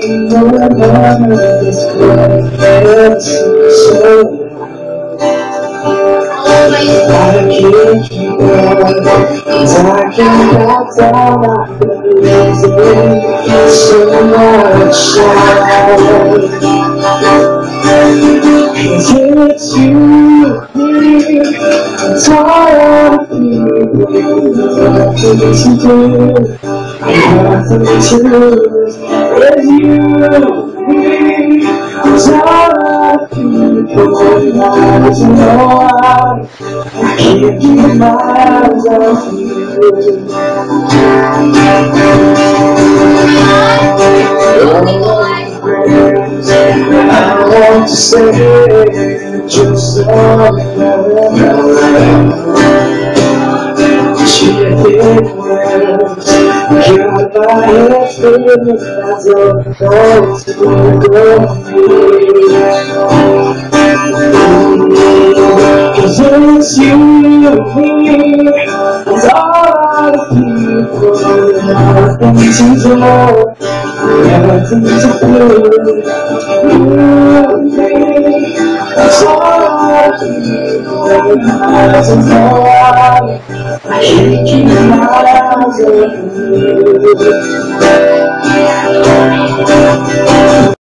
It's you, me, I'm tired of people, nothing to do, nothing to lose. It's you, me, I'm tired of people, not to know why I can't keep my eyes off you. I want to say just all she did well. Got my head filled with thoughts of thoughts to go. Cause it's you and me, it's all the people, nothing to do, nothing to prove. You and me, it's all the people, nothing to know. I can't keep my eyes off you.